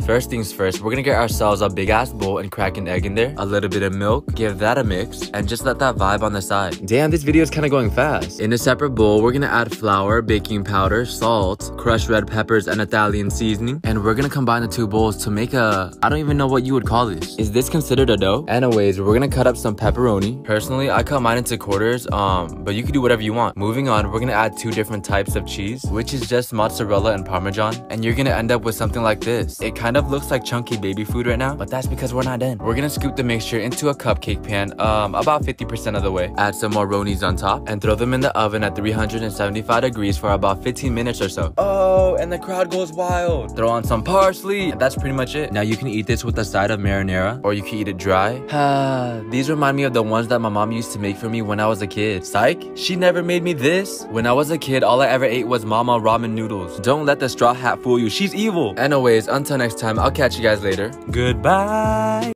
First things first, we're gonna get ourselves a big ass bowl and crack an egg in there, a little bit of milk, give that a mix, and just let that vibe on the side. Damn, this video is kind of going fast. In a separate bowl, we're gonna add flour, baking powder, salt, crushed red peppers, and Italian seasoning, and we're gonna combine the two bowls to make a, I don't even know what you would call this. Is this considered a dough? Anyways, we're gonna cut up some pepperoni. Personally, I cut mine into quarters, but you can do whatever you want. Moving on, we're gonna add two different types of cheese, which is just mozzarella and Parmesan, and you're gonna end up with something like this. It kind of looks like chunky baby food right now, but that's because we're not done. We're gonna scoop the mixture into a cupcake pan, about 50% of the way. Add some more ronies on top, and throw them in the oven at 375 degrees for about 15 minutes or so. Oh, and the crowd goes wild. Throw on some parsley, and that's pretty much it. Now you can eat this with a side of marinara, or you can eat it dry. These remind me of the ones that my mom used to make for me when I was a kid. Psych, she never made me this. When I was a kid, all I ever ate was mama ramen noodles. Don't let the straw hat fool you, she's evil. Anyways, until next time, I'll catch you guys later. Goodbye.